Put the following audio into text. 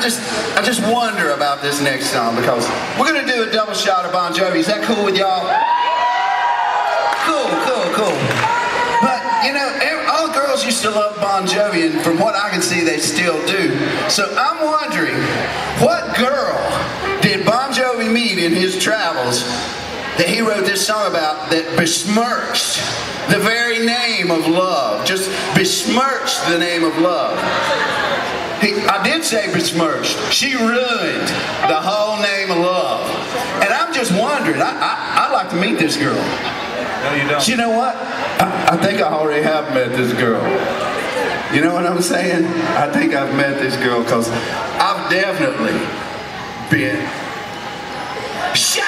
I just wonder about this next song because we're gonna do a double shot of Bon Jovi. Is that cool with y'all? Cool. But you know, all the girls used to love Bon Jovi, and from what I can see, they still do. So I'm wondering, what girl did Bon Jovi meet in his travels that he wrote this song about that besmirched the very name of love? Just besmirched the name of love. I did say besmirched. She ruined the whole name of love. And I'm just wondering, I'd like to meet this girl. No, you don't. You know what? I think I already have met this girl. You know what I'm saying? I think I've met this girl because I've definitely been shot.